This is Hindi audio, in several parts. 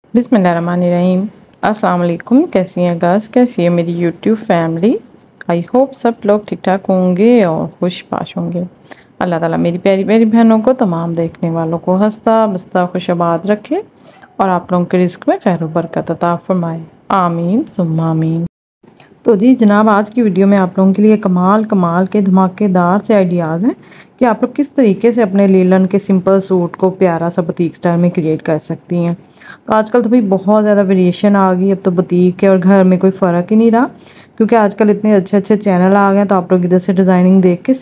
बिस्मिल्लाहिर्रहमानिर्रहीम। अस्सलाम वालेकुम। कैसी हैं गर्ल्स, कैसी है मेरी यूट्यूब फैमिली। आई होप सब लोग ठीक ठाक होंगे और खुश पाश होंगे। अल्लाह ताला मेरी प्यारी प्यारी बहनों को, तमाम देखने वालों को हंसता बसता खुशआबाद रखे और आप लोगों के रिस्क में खैर बरकत अता फरमाए। आमीन सुम्मा आमीन। तो जी जनाब, आज की वीडियो में आप लोगों के लिए कमाल कमाल के धमाकेदार से आइडियाज़ हैं कि आप लोग किस तरीके से अपने लीलन के सिंपल सूट को प्यारा सा बुटीक स्टाइल में क्रिएट कर सकती हैं। तो आजकल तो भाई बहुत ज़्यादा वेरिएशन आ गई, अब तो बुटीक के और घर में कोई फ़र्क ही नहीं रहा, क्योंकि आजकल इतने अच्छे अच्छे चैनल आ गए। तो आप लोग इधर से डिज़ाइनिंग देख के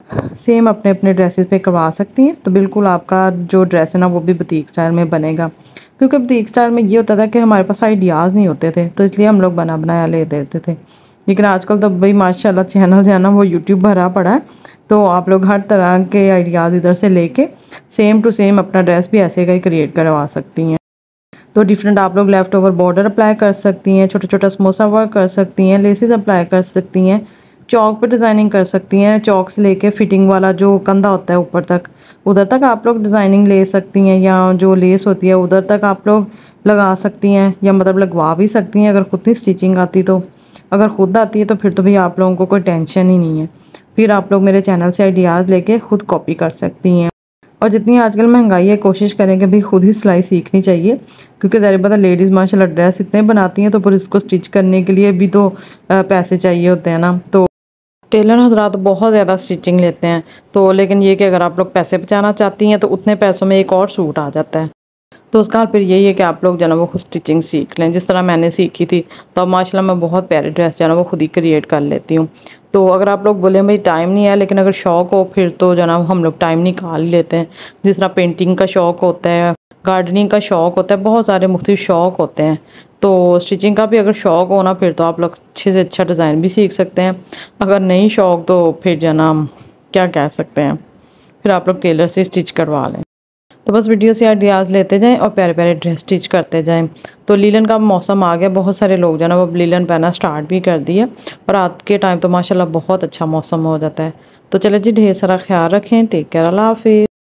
सेम अपने अपने ड्रेसेस पे करवा सकती हैं। तो बिल्कुल आपका जो ड्रेस है ना वो भी बुटीक स्टाइल में बनेगा, क्योंकि बुटीक स्टाइल में ये होता था कि हमारे पास आइडियाज़ नहीं होते थे, तो इसलिए हम लोग बना बनाया ले देते थे। लेकिन आजकल तो भाई माशाल्लाह चैनल जो है ना वो यूट्यूब भरा पड़ा है, तो आप लोग हर तरह के आइडियाज़ इधर से लेके सेम टू सेम अपना ड्रेस भी ऐसे का ही क्रिएट करवा सकती हैं। तो डिफरेंट आप लोग लेफ़्ट ओवर बॉर्डर अप्लाई कर सकती हैं, छोटा छोटा समोसा वर्क कर सकती हैं, लेसेस अप्लाई कर सकती हैं, चौक पे डिज़ाइनिंग कर सकती हैं। चौक से लेके फिटिंग वाला जो कंधा होता है ऊपर तक, उधर तक आप लोग डिज़ाइनिंग ले सकती हैं, या जो लेस होती है उधर तक आप लोग लगा सकती हैं, या मतलब लगवा भी सकती हैं अगर खुद नहीं स्टिचिंग आती तो। अगर खुद आती है तो फिर तो भाई आप लोगों को कोई टेंशन ही नहीं है, फिर आप लोग मेरे चैनल से आइडियाज़ लेके खुद कॉपी कर सकती हैं। और जितनी आजकल महंगाई है, कोशिश करें कि भाई खुद ही सिलाई सीखनी चाहिए, क्योंकि ज़ाहिर बात है लेडीज़ माशाल्लाह ड्रेस इतने बनाती हैं, तो फिर इसको स्टिच करने के लिए भी तो पैसे चाहिए होते हैं ना। तो टेलर हजरात बहुत ज़्यादा स्टिचिंग लेते हैं, तो लेकिन ये कि अगर आप लोग पैसे बचाना चाहती हैं तो उतने पैसों में एक और सूट आ जाता है। तो उसका हाल फिर यही है कि आप लोग जो है ना वो खुद स्टिचिंग सीख लें, जिस तरह मैंने सीखी थी। तो अब माशाल्लाह मैं बहुत प्यारी ड्रेस जो है ना वो खुद ही क्रिएट कर लेती हूँ। तो अगर आप लोग बोले भाई टाइम नहीं है, लेकिन अगर शौक़ हो फिर तो जो है ना हम लोग टाइम निकाल ही लेते हैं। जिस तरह पेंटिंग का शौक़ होता है, गार्डनिंग का शौक़ होता है, बहुत सारे मुख्तलिफ शौक़ होते हैं। तो स्टिचिंग का भी अगर शौक़ हो ना, फिर तो आप लोग अच्छे से अच्छा डिज़ाइन भी सीख सकते हैं। अगर नहीं शौक़ तो फिर जो है ना क्या कह सकते हैं, फिर आप लोग टेलर से स्टिच करवा लें। तो बस वीडियो से आइडियाज़ लेते जाएं और प्यारे प्यारे ड्रेस स्टिच करते जाएं। तो लीलन का मौसम आ गया, बहुत सारे लोग जो है ना वो लीलन पहनना स्टार्ट भी कर दिए, और रात के टाइम तो माशाल्लाह बहुत अच्छा मौसम हो जाता है। तो चले जी, ढेर सारा ख्याल रखें। टेक केयर, अल्लाह हाफिज़।